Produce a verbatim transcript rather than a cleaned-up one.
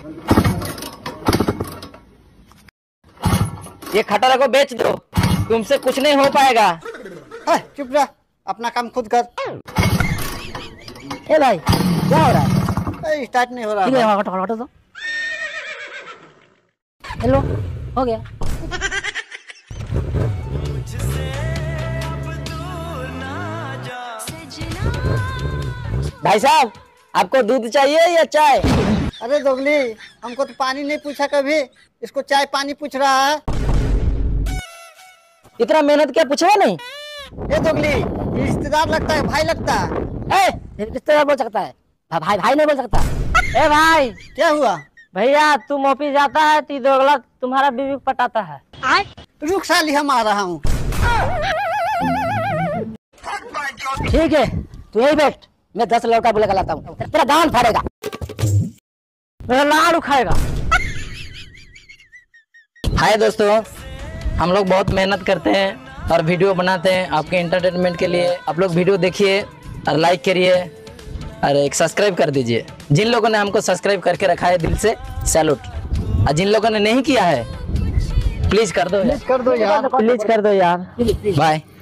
ये खटारा को बेच दो, तुमसे कुछ नहीं हो पाएगा। चुप रह, अपना काम खुद कर। ए भाई क्या हो रहा है? स्टार्ट नहीं हो रहा है। हटो हटो तो। हेलो, हो गया। भाई साहब, आपको दूध चाहिए या चाय? अरे दोगली, हमको तो पानी नहीं पूछा कभी, इसको चाय पानी पूछ रहा है। इतना मेहनत क्या पूछेगा नहीं? ए दोगली, ये रिश्तेदार लगता है, भाई लगता है। ए, रिश्तेदार बोल सकता है, भाई भाई नहीं बोल सकता। ए भाई, क्या हुआ? भैया तुम ऑफिस जाता है तो दोगला तुम्हारा बीवी पटाता है। रुक साली, हम आ रहा हूँ। ठीक है, तू यही बैठ, मैं दस लड़का बुला कर लाता हूँ, तेरा दान फाड़ेगा, मेरा लाड़ उखाड़ेगा। हाय दोस्तों, हम लोग बहुत मेहनत करते हैं और वीडियो बनाते हैं आपके एंटरटेनमेंट के लिए। आप लोग वीडियो देखिए और लाइक करिए और एक सब्सक्राइब कर दीजिए। जिन लोगों ने हमको सब्सक्राइब करके रखा है, दिल से सैल्यूट। और जिन लोगों ने नहीं किया है, प्लीज कर दो, प्लीज कर दो यार, प्लीज कर दो यार। बाय।